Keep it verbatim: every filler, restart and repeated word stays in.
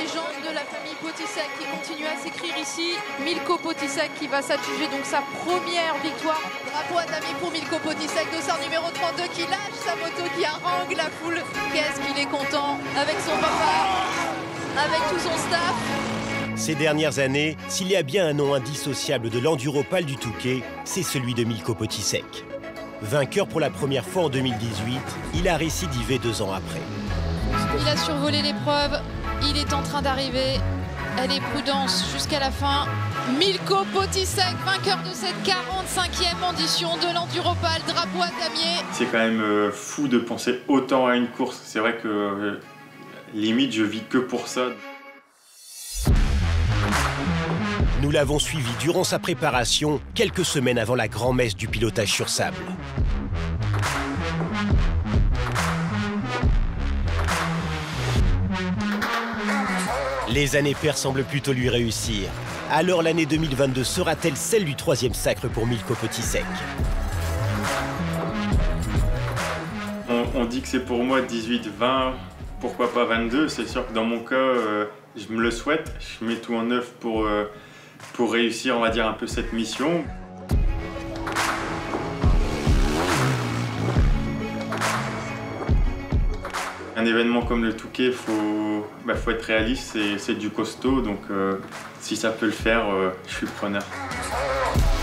légende de la famille Potisek qui continue à s'écrire ici. Milko Potisek qui va s'adjuger donc sa première victoire. Drapeau à damier pour Milko Potisek, dossard numéro trente-deux qui lâche sa moto, qui harangue la foule. Qu'est-ce qu'il est content avec son papa, avec tout son staff. Ces dernières années, s'il y a bien un nom indissociable de l'enduropale du Touquet, c'est celui de Milko Potisek. Vainqueur pour la première fois en deux mille dix-huit, il a récidivé deux ans après. Il a survolé l'épreuve, il est en train d'arriver. Elle est prudence jusqu'à la fin. Milko Potisek, vainqueur de cette quarante-cinquième édition de l'enduropale, drapeau à damier. C'est quand même euh, fou de penser autant à une course. C'est vrai que euh, limite je vis que pour ça. Nous l'avons suivi durant sa préparation, quelques semaines avant la grand-messe du pilotage sur sable. Les années paires semblent plutôt lui réussir. Alors l'année deux mille vingt-deux sera-t-elle celle du troisième sacre pour Milko Potisek? On, on dit que c'est pour moi dix-huit, vingt, pourquoi pas vingt-deux. C'est sûr que dans mon cas, euh, je me le souhaite. Je mets tout en œuvre pour... Euh, pour réussir, on va dire, un peu cette mission. Un événement comme le Touquet, il faut, bah, faut être réaliste, c'est du costaud, donc euh, si ça peut le faire, euh, je suis preneur.